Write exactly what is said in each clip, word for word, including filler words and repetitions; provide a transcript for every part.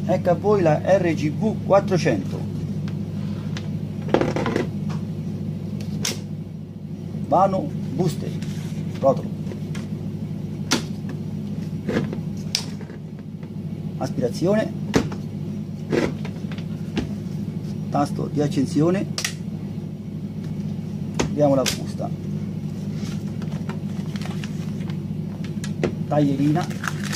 ecco a voi la R G V quattrocento. Vano booster rotolo, aspirazione, tasto di accensione, abbiamo la busta, taglierina,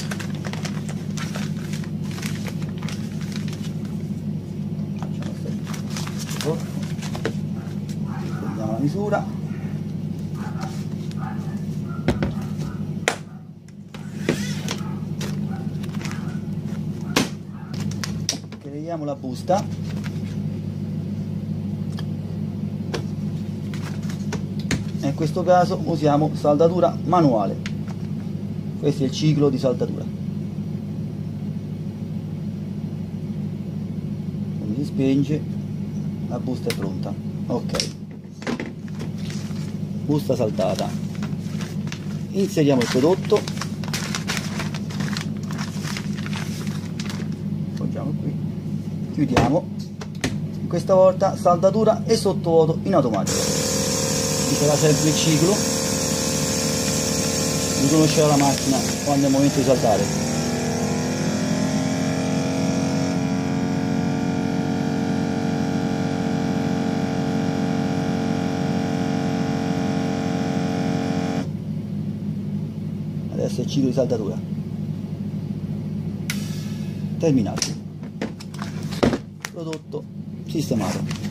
prendiamo la misura, creiamo la busta, e in questo caso usiamo saldatura manuale. Questo è il ciclo di saldatura, quindi si spenge, la busta è pronta. Ok, busta saldata, inseriamo il prodotto, poggiamo qui, chiudiamo. Questa volta saldatura e sottovuoto in automatico, ci sarà sempre il ciclo, riconoscerà la macchina quando è il momento di saldare. Adesso è il ciclo di saldatura terminato, prodotto sistemato.